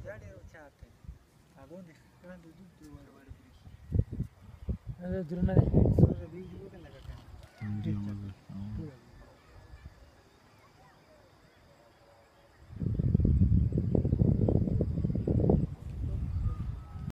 ډېر چاته هغه نه کاند د دوه وړ وړ هذا درنا سره دی دی کنه